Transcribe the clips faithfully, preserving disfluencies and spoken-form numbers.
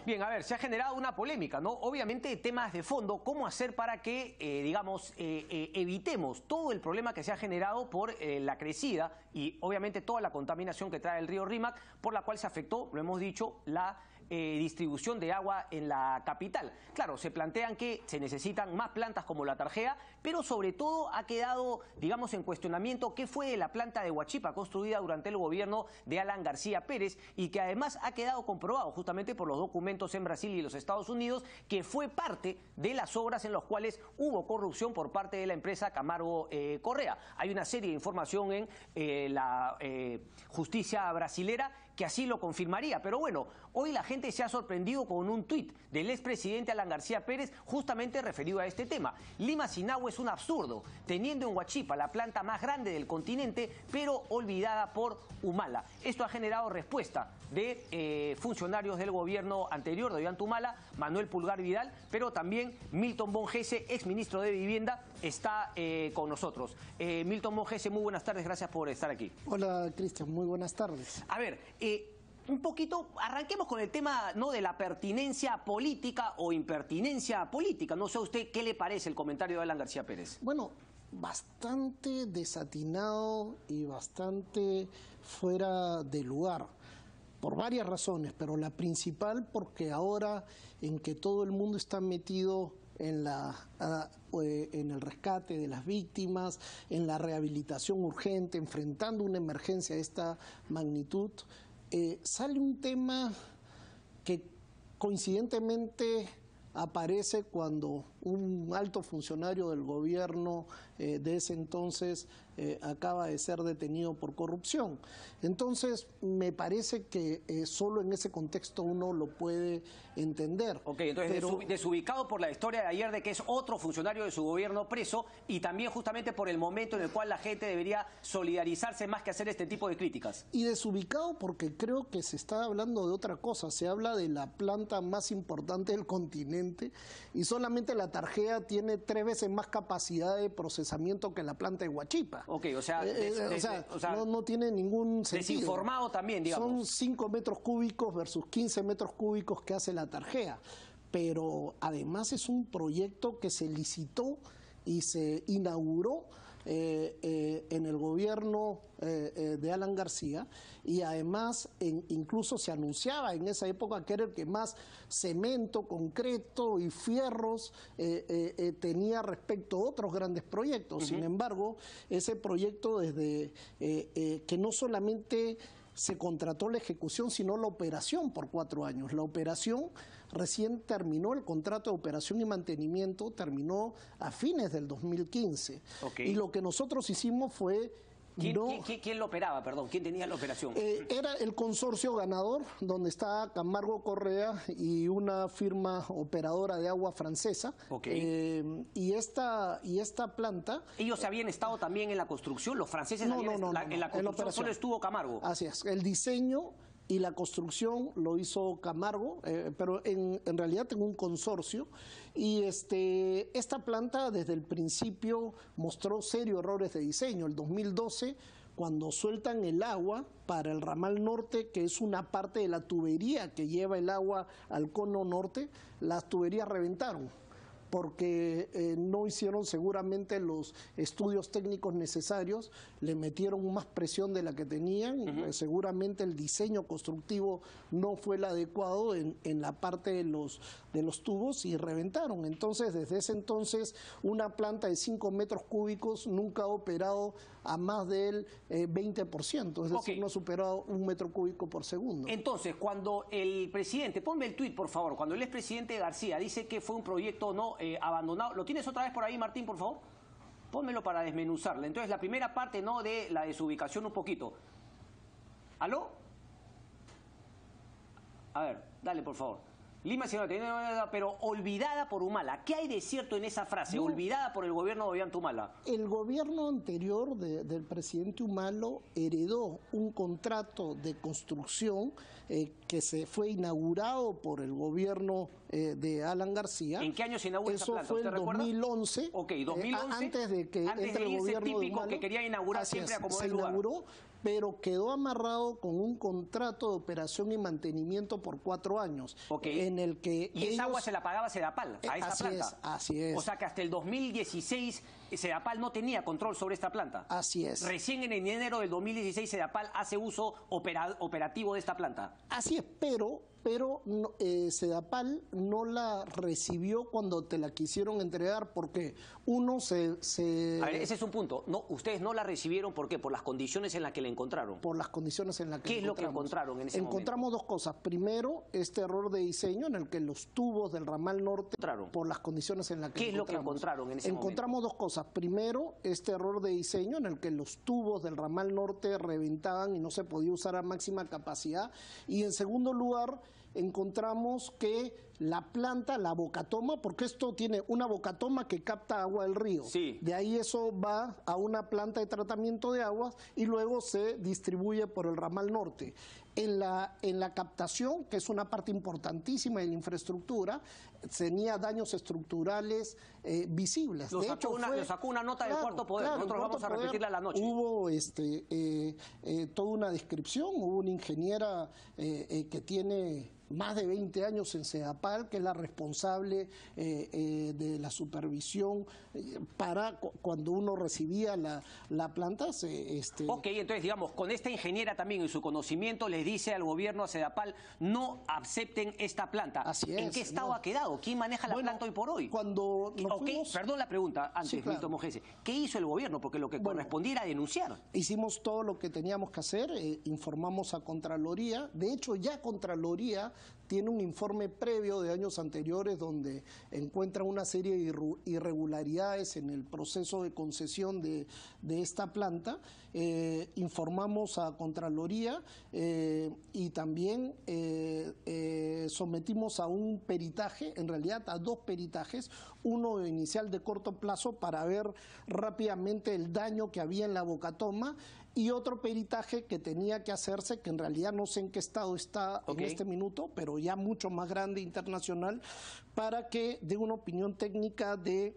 Bien, a ver, se ha generado una polémica, ¿no? Obviamente temas de fondo, cómo hacer para que, eh, digamos, eh, eh, evitemos todo el problema que se ha generado por eh, la crecida y obviamente toda la contaminación que trae el río Rímac, por la cual se afectó, lo hemos dicho, la eh, distribución de agua en la capital. Claro, se plantean que se necesitan más plantas como la Tarjea, pero sobre todo ha quedado, digamos, en cuestionamiento qué fue de la planta de Huachipa construida durante el gobierno de Alan García Pérez y que además ha quedado comprobado justamente por los documentos en Brasil y los Estados Unidos que fue parte de las obras en las cuales hubo corrupción por parte de la empresa Camargo eh, Correa. Hay una serie de información en eh, la eh, justicia brasilera que así lo confirmaría. Pero bueno, hoy la gente se ha sorprendido con un tuit del expresidente Alan García Pérez justamente referido a este tema. Lima sin agua es un absurdo, teniendo en Huachipa la planta más grande del continente, pero olvidada por Humala. Esto ha generado respuesta de eh, funcionarios del gobierno anterior de Ollanta-Humala, Manuel Pulgar Vidal, pero también Milton Bongese, exministro de Vivienda, está eh, con nosotros. Eh, Milton Bongese, muy buenas tardes, gracias por estar aquí. Hola, Cristian, muy buenas tardes. A ver, eh, un poquito, arranquemos con el tema, ¿no?, de la pertinencia política o impertinencia política. No sé a usted qué le parece el comentario de Alan García Pérez. Bueno, bastante desatinado y bastante fuera de lugar, por varias razones, pero la principal porque ahora en que todo el mundo está metido en, la, en el rescate de las víctimas, en la rehabilitación urgente, enfrentando una emergencia de esta magnitud, eh, sale un tema que coincidentemente aparece cuando un alto funcionario del gobierno eh, de ese entonces eh, acaba de ser detenido por corrupción. Entonces, me parece que eh, solo en ese contexto uno lo puede entender. Ok, entonces Pero, desubicado por la historia de ayer de que es otro funcionario de su gobierno preso y también justamente por el momento en el cual la gente debería solidarizarse más que hacer este tipo de críticas. Y desubicado porque creo que se está hablando de otra cosa. Se habla de la planta más importante del continente y solamente la Tarjea tiene tres veces más capacidad de procesamiento que la planta de Huachipa. Ok, o sea, eh, des, eh, des, o sea, o sea no, no tiene ningún sentido. Desinformado también, digamos. Son cinco metros cúbicos versus quince metros cúbicos que hace la Tarjea. Pero además es un proyecto que se licitó y se inauguró eh, eh, en el gobierno eh, eh, de Alan García y además en, incluso se anunciaba en esa época que era el que más cemento, concreto y fierros eh, eh, eh, tenía respecto a otros grandes proyectos. Uh-huh. Sin embargo, ese proyecto desde eh, eh, que no solamente se contrató la ejecución, sino la operación por cuatro años. La operación recién terminó, el contrato de operación y mantenimiento terminó a fines del dos mil quince. Okay. Y lo que nosotros hicimos fue... ¿Quién, no, ¿quién, ¿Quién lo operaba, perdón? ¿Quién tenía la operación? Eh, era el consorcio ganador, donde está Camargo Correa y una firma operadora de agua francesa. Okay. Eh, y, esta, y esta planta... ¿Ellos habían estado también en la construcción? ¿Los franceses no, habían no, no, la, no, en la construcción? En la solo estuvo Camargo. Así es, el diseño y la construcción lo hizo Camargo, eh, pero en, en realidad tengo un consorcio y este, esta planta desde el principio mostró serios errores de diseño. El dos mil doce, cuando sueltan el agua para el ramal norte, que es una parte de la tubería que lleva el agua al cono norte, las tuberías reventaron porque eh, no hicieron seguramente los estudios técnicos necesarios, le metieron más presión de la que tenían, uh-huh. eh, seguramente el diseño constructivo no fue el adecuado en, en la parte de los, de los tubos y reventaron. Entonces, desde ese entonces, una planta de cinco metros cúbicos nunca ha operado a más del eh, veinte por ciento, es decir, okay. no ha superado un metro cúbico por segundo. Entonces, cuando el presidente, ponme el tuit por favor, cuando el expresidente García dice que fue un proyecto no Eh, abandonado. ¿Lo tienes otra vez por ahí, Martín, por favor? Pónmelo para desmenuzarle. Entonces, la primera parte, ¿no?, de la desubicación un poquito. ¿Aló? A ver, dale, por favor. Lima, pero olvidada por Humala. ¿Qué hay de cierto en esa frase? No. Olvidada por el gobierno de Ollanta-Humala. El gobierno anterior de, del presidente Humala heredó un contrato de construcción eh, que se fue inaugurado por el gobierno eh, de Alan García. ¿En qué año se inauguró esa planta? Eso fue en dos mil once. Ok, dos mil once. Eh, antes de que antes entre de el irse gobierno típico de Humala, que quería inaugurar siempre es, acomodar se el lugar. inauguró, pero quedó amarrado con un contrato de operación y mantenimiento por cuatro años. Okay. En el que y ellos... esa agua se la pagaba Sedapal a esta así planta. Es, así es. O sea que hasta el dos mil dieciséis Sedapal no tenía control sobre esta planta. Así es. Recién en enero del dos mil dieciséis Sedapal hace uso opera, operativo de esta planta. Así es, pero... pero no, eh, Sedapal no la recibió cuando te la quisieron entregar porque uno se... se... A ver, ese es un punto. No, ustedes no la recibieron, ¿por qué? Por las condiciones en las que la encontraron. Por las condiciones en las que ¿Qué es lo que encontraron en ese Encontramos momento? dos cosas. Primero, este error de diseño en el que los tubos del ramal norte... ¿Encontraron? Por las condiciones en las que ¿Qué es lo que encontramos. encontraron en ese Encontramos momento? dos cosas. Primero, este error de diseño en el que los tubos del ramal norte reventaban y no se podía usar a máxima capacidad. Y en segundo lugar, encontramos que la planta, la bocatoma, porque esto tiene una bocatoma que capta agua del río. Sí. De ahí eso va a una planta de tratamiento de aguas y luego se distribuye por el ramal norte. En la, en la captación, que es una parte importantísima de la infraestructura, tenía daños estructurales eh, visibles. Lo, de sacó hecho, una, fue, lo sacó una nota claro, del Cuarto Poder. claro, Nosotros vamos a Poder, repetirla a la noche. Hubo este, eh, eh, toda una descripción, hubo una ingeniera eh, eh, que tiene más de veinte años en Sedapal, que es la responsable eh, eh, de la supervisión eh, para cu cuando uno recibía la, la planta. Se, este... Ok, entonces digamos, con esta ingeniera también y su conocimiento les dice al gobierno, a Sedapal, no acepten esta planta. Así es, ¿En qué estado no. ha quedado? ¿Quién maneja la bueno, planta hoy por hoy? Cuando nos okay, fuimos... Perdón la pregunta, antes, sí, claro. Milton Mojese. ¿Qué hizo el gobierno? Porque lo que bueno, correspondía era denunciar. Hicimos todo lo que teníamos que hacer, eh, informamos a Contraloría. De hecho, ya Contraloría tiene un informe previo de años anteriores donde encuentra una serie de irregularidades en el proceso de concesión de, de esta planta. Eh, informamos a Contraloría eh, y también eh, eh, sometimos a un peritaje, en realidad a dos peritajes, uno inicial de corto plazo para ver rápidamente el daño que había en la bocatoma y otro peritaje que tenía que hacerse, que en realidad no sé en qué estado está okay. en este minuto, pero ya mucho más grande, internacional, para que dé una opinión técnica de,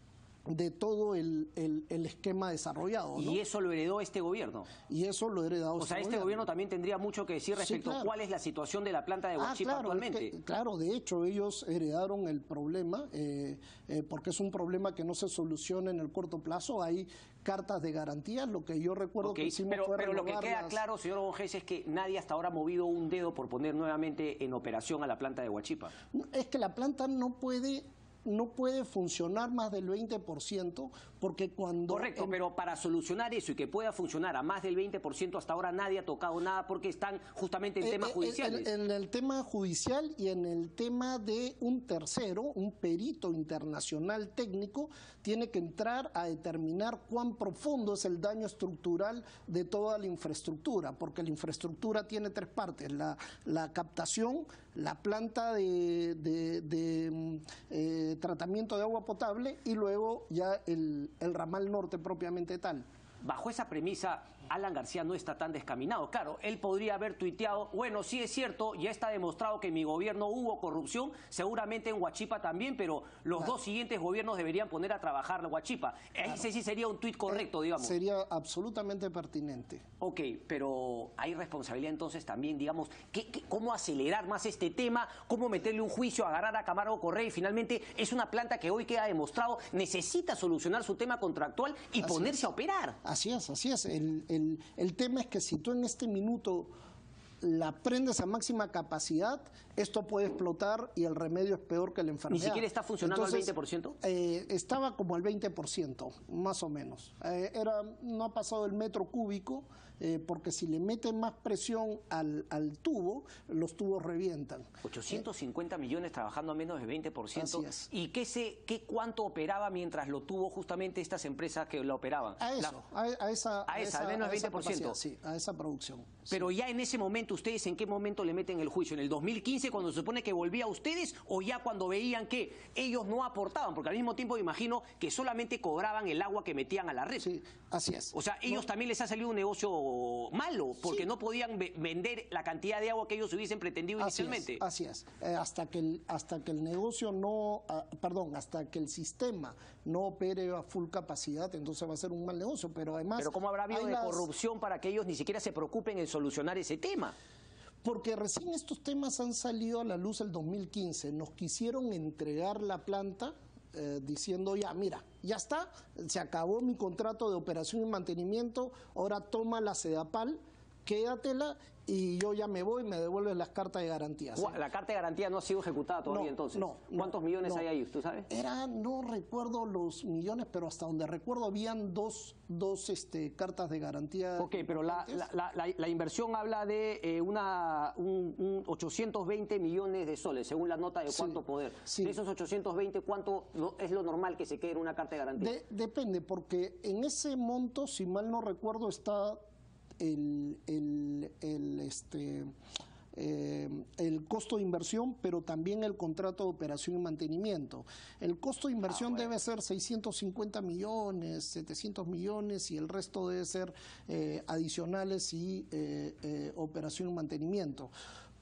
de todo el, el, el esquema desarrollado, ¿no? Y eso lo heredó este gobierno. Y eso lo heredó. O sea, este gobierno. gobierno también tendría mucho que decir respecto sí, claro. a cuál es la situación de la planta de Huachipa ah, claro, actualmente. Es que, claro, de hecho ellos heredaron el problema, eh, eh, porque es un problema que no se soluciona en el corto plazo. Hay cartas de garantía, lo que yo recuerdo okay, que hicimos pero, fue pero lo que queda las... claro, señor Mojese, es que nadie hasta ahora ha movido un dedo por poner nuevamente en operación a la planta de Huachipa. Es que la planta no puede... no puede funcionar más del veinte por ciento porque cuando... Correcto, en... pero para solucionar eso y que pueda funcionar a más del veinte por ciento hasta ahora nadie ha tocado nada porque están justamente en eh, temas judiciales. En, en el tema judicial y en el tema de un tercero, un perito internacional técnico, tiene que entrar a determinar cuán profundo es el daño estructural de toda la infraestructura, porque la infraestructura tiene tres partes, la, la captación, la planta de, de, de eh, tratamiento de agua potable y luego ya el, el ramal norte propiamente tal. Bajo esa premisa, Alan García no está tan descaminado. Claro, él podría haber tuiteado, bueno, sí es cierto, ya está demostrado que en mi gobierno hubo corrupción, seguramente en Huachipa también, pero los claro. dos siguientes gobiernos deberían poner a trabajar la Huachipa. Claro. Ese sí sería un tuit correcto, eh, digamos. Sería absolutamente pertinente. Ok, pero hay responsabilidad entonces también, digamos, ¿qué, qué, cómo acelerar más este tema, cómo meterle un juicio, agarrar a Camargo Correa y finalmente es una planta que hoy queda demostrado, necesita solucionar su tema contractual y así ponerse es. a operar. Así es, así es. El, el, el tema es que si tú en este minuto la prendes a máxima capacidad, esto puede explotar y el remedio es peor que la enfermedad. ¿Ni siquiera está funcionando Entonces, al veinte por ciento? Eh, estaba como al veinte por ciento, más o menos. Eh, era, no ha pasado el metro cúbico, eh, porque si le meten más presión al, al tubo, los tubos revientan. ochocientos cincuenta eh, millones trabajando a menos del veinte por ciento. Así es. ¿Y qué, se, qué cuánto operaba mientras lo tuvo justamente estas empresas que lo operaban? A eso, la, a, a esa... A, a esa, al menos el veinte por ciento. Sí, a esa producción. Pero sí. ya en ese momento, ¿ustedes en qué momento le meten el juicio? ¿En el dos mil quince cuando se supone que volvía a ustedes o ya cuando veían que ellos no aportaban? Porque al mismo tiempo me imagino que solamente cobraban el agua que metían a la red. Sí, así es. O sea, ellos no. también les ha salido un negocio negocio malo, porque Sí. no podían ve- vender la cantidad de agua que ellos hubiesen pretendido Así inicialmente. es, así es. Eh, hasta que el, hasta que el negocio no, ah, perdón, hasta que el sistema no opere a full capacidad, entonces va a ser un mal negocio. Pero además, Pero ¿cómo habrá habido hay de las- corrupción para que ellos ni siquiera se preocupen en solucionar ese tema? Porque recién estos temas han salido a la luz el dos mil quince. Nos quisieron entregar la planta eh, diciendo, ya, mira, ya está, se acabó mi contrato de operación y mantenimiento, ahora toma la Sedapal, quédatela y yo ya me voy y me devuelves las cartas de garantía. ¿Sí? La carta de garantía no ha sido ejecutada todavía, No, entonces. no, no, ¿Cuántos millones no. hay ahí, tú sabes? Era, no recuerdo los millones, pero hasta donde recuerdo habían dos, dos este, cartas de garantía. Ok, pero la, la, la, la- la inversión habla de eh, una, un, un ochocientos veinte millones de soles, según la nota de Sí, cuánto poder. sí. De esos ochocientos veinte, ¿cuánto no- es lo normal que se quede en una carta de garantía? De- depende, porque en ese monto, si mal no recuerdo, está el, el, el, este, eh, el costo de inversión, pero también el contrato de operación y mantenimiento. El costo de inversión Ah, bueno. debe ser seiscientos cincuenta millones, setecientos millones y el resto debe ser eh, adicionales y eh, eh, operación y mantenimiento.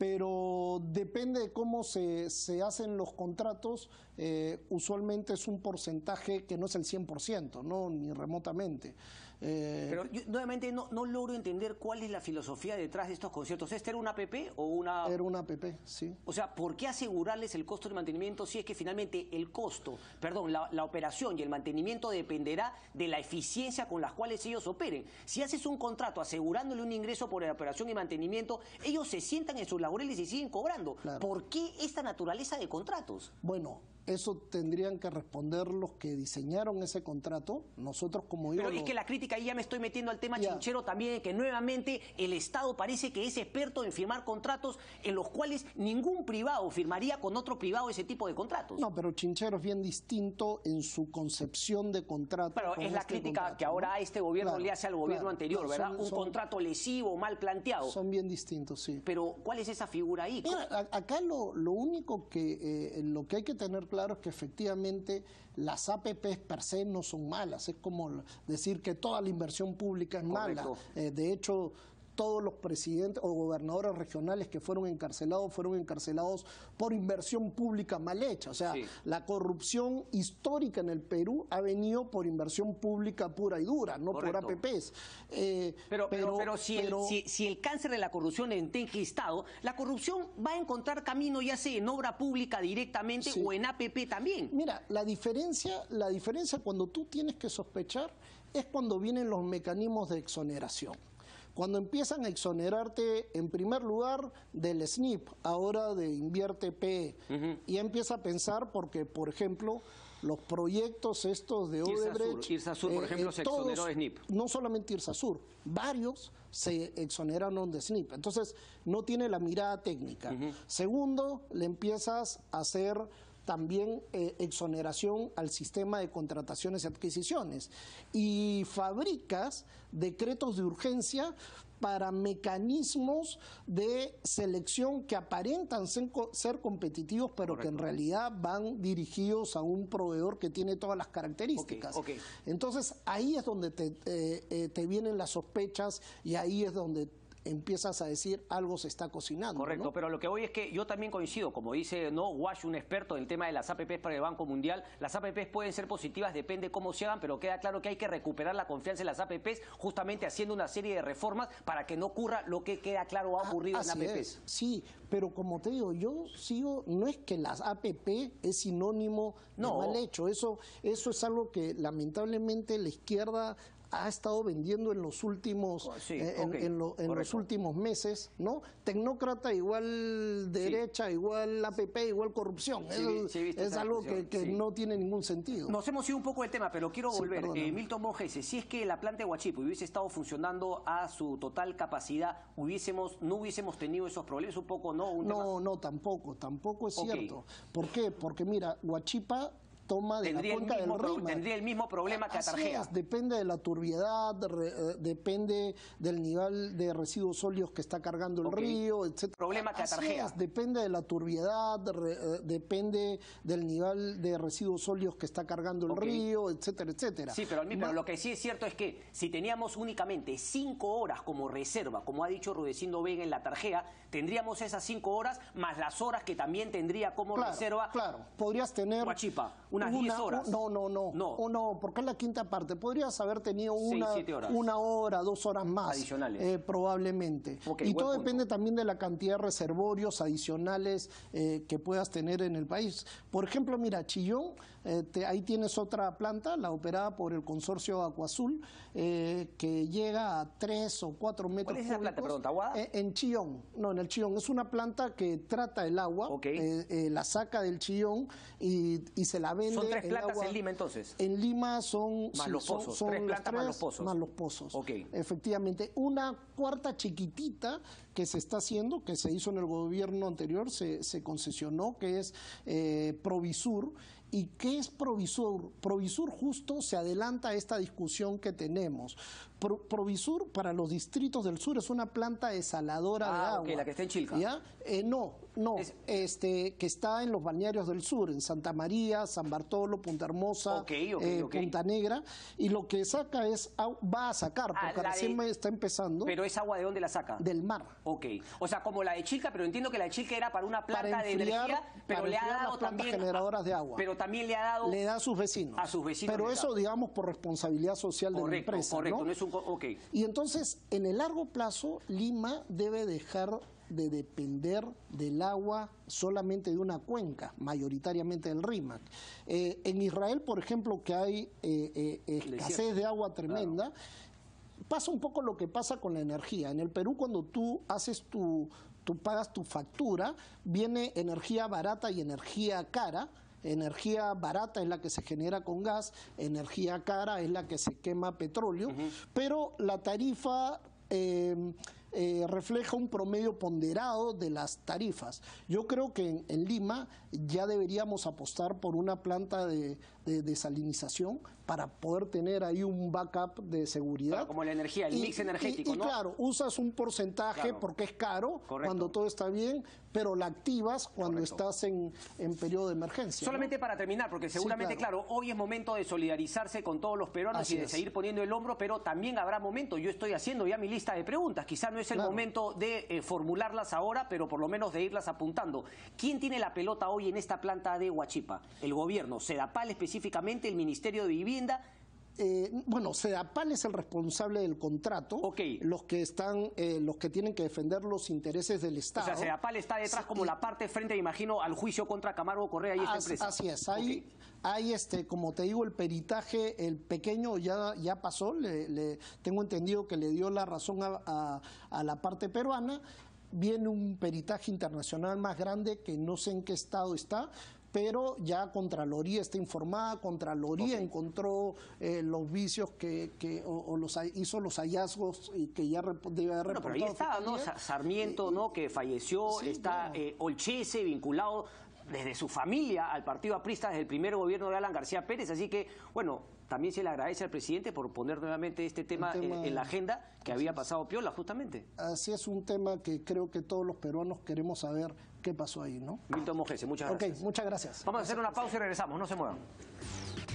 Pero depende de cómo se, se hacen los contratos, eh, usualmente es un porcentaje que no es el cien por ciento, ¿no? Ni remotamente. Eh, Pero yo nuevamente no, no logro entender cuál es la filosofía detrás de estos conciertos. ¿Este era una A P P o una...? Era una A P P, sí. O sea, ¿por qué asegurarles el costo de mantenimiento si es que finalmente el costo, perdón, la, la operación y el mantenimiento dependerá de la eficiencia con las cuales ellos operen? Si haces un contrato asegurándole un ingreso por la operación y mantenimiento, ellos se sientan en sus laureles y siguen cobrando. Claro. ¿Por qué esta naturaleza de contratos? Bueno, eso tendrían que responder los que diseñaron ese contrato. Nosotros, como digo... Pero es lo- que la crítica, ahí ya me estoy metiendo al tema Ya. chinchero también, de que nuevamente el Estado parece que es experto en firmar contratos en los cuales ningún privado firmaría con otro privado ese tipo de contratos. No, pero Chinchero es bien distinto en su concepción de contrato. Pero con es la este crítica contrato, que ahora ¿no? este gobierno Claro, le hace al gobierno claro, anterior, no, ¿verdad? son- Un son- contrato lesivo, mal planteado. Son bien distintos, sí. Pero ¿cuál es esa figura ahí? Mira, a- acá lo, lo único que, eh, lo que hay que tener claro es que efectivamente las A P Ps per se no son malas. Es como decir que toda la inversión pública es mala. Correcto. Eh, de hecho, todos los presidentes o gobernadores regionales que fueron encarcelados fueron encarcelados por inversión pública mal hecha. O sea, Sí. la corrupción histórica en el Perú ha venido por inversión pública pura y dura, no Correcto. por A P Ps. Eh, Pero, pero, pero, si, pero- el, si, si el cáncer de la corrupción está enquistado, la corrupción va a encontrar camino ya sea en obra pública directamente Sí. o en A P P también. Mira, la diferencia, la diferencia cuando tú tienes que sospechar es cuando vienen los mecanismos de exoneración. Cuando empiezan a exonerarte, en primer lugar, del S N I P, ahora de Invierte P E. Y empieza a pensar porque, por ejemplo, los proyectos estos de Irsasur, Odebrecht... Irsasur, por ejemplo, se todos, exoneró de S N I P. No solamente Irsasur, varios se exoneraron de S N I P. Entonces, no tiene la mirada técnica. Segundo, le empiezas a hacer también eh, exoneración al sistema de contrataciones y adquisiciones. Y fabricas decretos de urgencia para mecanismos de selección que aparentan ser, co- ser competitivos, pero que en Correcto. realidad van dirigidos a un proveedor que tiene todas las características. Ok, ok. Entonces, ahí es donde te, eh, eh, te vienen las sospechas y ahí es donde empiezas a decir algo se está cocinando. Correcto, ¿no? pero lo que voy es que yo también coincido, como dice no Wash, un experto en el tema de las A P Ps para el Banco Mundial, las A P Ps pueden ser positivas, depende cómo se hagan, pero queda claro que hay que recuperar la confianza en las A P Ps justamente haciendo una serie de reformas para que no ocurra lo que queda claro ha ocurrido en Así A P Ps. es, sí, pero como te digo, yo sigo, no es que las A P P es sinónimo No. de mal hecho, eso, eso es algo que lamentablemente la izquierda ha estado vendiendo en los últimos Sí, eh, en, ok, en lo- en los correcto. últimos meses, ¿no? Tecnócrata igual derecha, igual A P P, igual corrupción. Sí, Eso sí, he visto es esa algo que, discusión, que sí. no tiene ningún sentido. Nos hemos ido un poco del tema, pero quiero Sí, volver. perdóname. Eh, Milton Mongeses, si es que la planta de Huachipa hubiese estado funcionando a su total capacidad, hubiésemos, no hubiésemos tenido esos problemas, un poco, ¿no? Un tema- No, no, tampoco, tampoco es Ok. cierto. ¿Por qué? Porque mira, Huachipa toma de tendría la cuenca el mismo del pro, Rímac. Tendría el mismo problema que Así Atarjea. es, depende de la turbiedad, re, eh, depende del nivel de residuos sólidos que está cargando el Okay. río, etcétera. Problema que Así Atarjea. es, depende de la turbiedad, re, eh, depende del nivel de residuos sólidos que está cargando el Okay. río, etcétera, etcétera. Sí, pero, al mismo, Ma- pero lo que sí es cierto es que si teníamos únicamente cinco horas como reserva, como ha dicho Rudecindo Vega en la Atarjea, tendríamos esas cinco horas más las horas que también tendría como Claro, reserva claro, podrías tener Huachipa, unas una- diez horas. No, no, no, No. o no, porque es la quinta parte. Podrías haber tenido Seis, una, siete horas. una hora, dos horas más. Adicionales. eh, probablemente. Ok, y buen todo punto. depende también de la cantidad de reservorios adicionales eh, que puedas tener en el país. Por ejemplo, mira, Chillón, eh, te- ahí tienes otra planta, la operada por el consorcio Acuazul, eh, que llega a tres o cuatro metros ¿Cuál es esa cúbicos. planta, perdón, Tahuada? Eh, en Chillón, no, en el Chillón. Es una planta que trata el agua, Ok. eh, eh, la saca del Chillón y, y se la vende. Son tres el plantas agua. en Lima entonces. En Lima son, Más sí, los son- pozos, son tres los plantas más los pozos. más los pozos. Ok. Efectivamente. Una cuarta chiquitita que se está haciendo, que se hizo en el gobierno anterior, se, se concesionó, que es eh, Provisur. ¿Y qué es Provisur? Provisur justo se adelanta a esta discusión que tenemos. Pro- Provisur para los distritos del sur es una planta desaladora de Ah, agua. ok, la que está en Chilca. ¿Ya? Eh, no, no, Es- este, que está en los balnearios del sur, en Santa María, San Bartolo, Punta Hermosa, Ok, ok, eh, ok. Punta Negra, y lo que saca es, au- va a sacar, Ah, porque la recién de- me está empezando, Pero ¿esa agua de dónde la saca? del mar. Ok, o sea, como la de Chilca, pero entiendo que la de Chilca era para una planta Para de enfriar- energía, pero para le ha enfriar dado las plantas también generadoras de agua. Pero también le ha dado Le da a sus vecinos. A sus vecinos Pero le eso, da. digamos, por responsabilidad social de la correcto, empresa. correcto, ¿no? no es un co- ok. Y entonces, en el largo plazo, Lima debe dejar de depender del agua solamente de una cuenca, mayoritariamente del Rímac. Eh, en Israel, por ejemplo, que hay eh, eh, escasez Desierto. de agua tremenda, pasa un poco lo que pasa con la energía. En el Perú, cuando tú haces tu, tú pagas tu factura, viene energía barata y energía cara. Energía barata es la que se genera con gas, energía cara es la que se quema petróleo, pero la tarifa eh, eh, refleja un promedio ponderado de las tarifas. Yo creo que en, en Lima ya deberíamos apostar por una planta de, de desalinización para poder tener ahí un backup de seguridad. Claro, como la energía, el Y- mix energético, y, y ¿no? claro, usas un porcentaje Claro. porque es caro Correcto. cuando todo está bien, pero la activas cuando Correcto. estás en, en periodo de emergencia. ¿no? Solamente para terminar, porque seguramente, claro. claro. hoy es momento de solidarizarse con todos los peruanos Así y de es. seguir poniendo el hombro, pero también habrá momento. Yo estoy haciendo ya mi lista de preguntas. Quizá no es el Claro. momento de eh, formularlas ahora, pero por lo menos de irlas apuntando. ¿Quién tiene la pelota hoy en esta planta de Huachipa? ¿El gobierno? ¿Sedapal específicamente? ¿El Ministerio de Vivienda? Eh, bueno, Sedapal es el responsable del contrato. Ok. Los que están, eh, los que tienen que defender los intereses del O Estado. sea, Sedapal está detrás Sí, como y- la parte frente, me imagino, al juicio contra Camargo Correa y esta As- empresa. Así es, hay, Ok. hay este, como te digo, el peritaje, el pequeño ya, ya pasó, le, le- tengo entendido que le dio la razón a, a- a la parte peruana, viene un peritaje internacional más grande que no sé en qué estado está, pero ya Contraloría está informada, Contraloría Ok. encontró eh, los vicios que, que o, o los, hizo los hallazgos y que ya rep- debe haber Bueno, pero ahí reportado está, ¿no? Fiscalía. Sa- Sarmiento, ¿no? Que falleció, Sí, está no. eh, Olchese vinculado desde su familia al partido aprista desde el primer gobierno de Alan García Pérez, así que, bueno, también se le agradece al presidente por poner nuevamente este tema, tema- en, en la agenda que había pasado piola, justamente. Así es un tema que creo que todos los peruanos queremos saber qué pasó ahí, ¿no? Milton Mojese, muchas Ok, gracias. muchas gracias. Vamos a hacer una pausa y regresamos, no se muevan.